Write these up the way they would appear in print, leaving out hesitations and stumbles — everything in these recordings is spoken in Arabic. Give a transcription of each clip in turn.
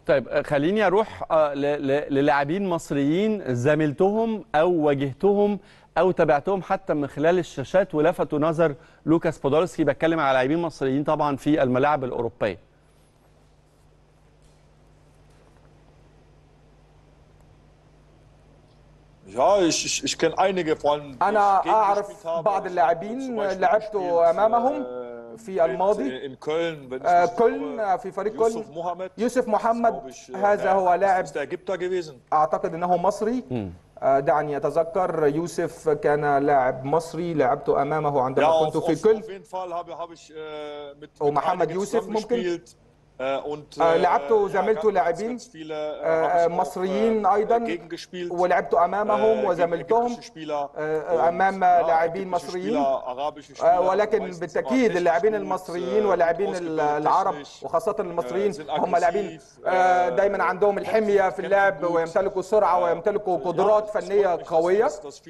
طيب خليني اروح للاعبين مصريين زميلتهم او واجهتهم او تابعتهم حتى من خلال الشاشات ولفتوا نظر لوكاس بودولسكي. بتكلم على لاعبين مصريين طبعا في الملاعب الاوروبيه. أنا أعرف بعض اللاعبين لعبت أمامهم في الماضي. كولن، في فريق كولن يوسف محمد، هذا هو لاعب أعتقد أنه مصري. دعني أتذكر، يوسف كان لاعب مصري لعبت أمامه عندما كنت في كولن. ومحمد يوسف ممكن لعبت زميلت لاعبين مصريين أيضا ولعبت أمامهم وزميلتهم أمام لاعبين مصريين. ولكن بالتأكيد اللاعبين المصريين واللاعبين العرب وخاصة المصريين هم لاعبين دايما عندهم الحمية في اللعب، ويمتلكوا سرعة ويمتلكوا قدرات فنية قوية،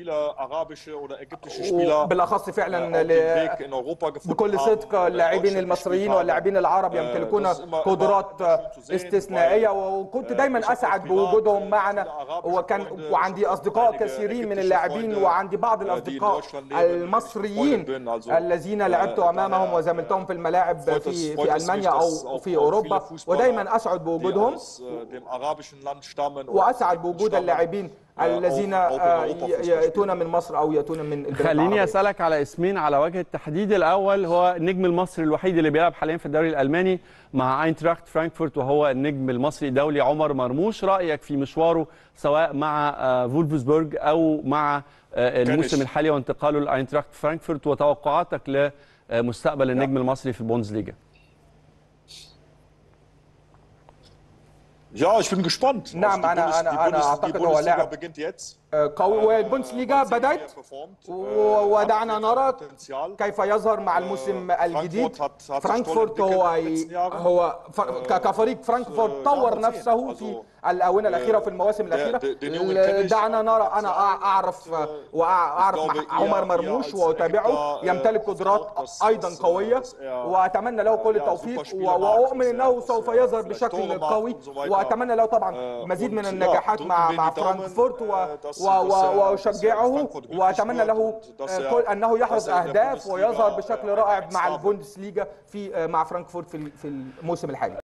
وبالأخص فعلا بكل صدق اللاعبين المصريين واللاعبين العرب يمتلكون قدرات استثنائية، وكنت دايما أسعد بوجودهم معنا. وعندي أصدقاء كثيرين من اللاعبين، وعندي بعض الأصدقاء المصريين الذين لعبت أمامهم وزملتهم في الملاعب في ألمانيا أو في أوروبا، ودايما أسعد بوجودهم وأسعد بوجود اللاعبين الذين يأتون من مصر أو يأتون من البلاد العربية. خليني أسألك على اسمين على وجه التحديد. الأول هو النجم المصري الوحيد اللي بيلعب حاليا في الدوري الألماني مع اينتراخت فرانكفورت، وهو النجم المصري الدولي عمر مرموش. رأيك في مشواره سواء مع فولفسبورغ أو مع الموسم الحالي وانتقاله لاينتراخت فرانكفورت، وتوقعاتك لمستقبل النجم المصري في البوندسليجا؟ نعم، أنا أعتقد هو لاعب قوي، والبوندسليغا بدأت، ودعنا نرى كيف يظهر مع الموسم الجديد. فرانكفورت هو كفريق فرانكفورت طور نفسه في الآونة الأخيرة وفي المواسم الأخيرة. دعنا نرى. أنا أعرف عمر مرموش وأتابعه، يمتلك قدرات أيضا قوية، وأتمنى له كل التوفيق، وأؤمن أنه سوف يظهر بشكل قوي، وأتمنى له طبعا مزيد من النجاحات مع فرانكفورت، وأشجعه، وأتمنى له أنه يحرز أهداف ويظهر بشكل رائع مع البوندسليغا مع فرانكفورت في الموسم الحالي.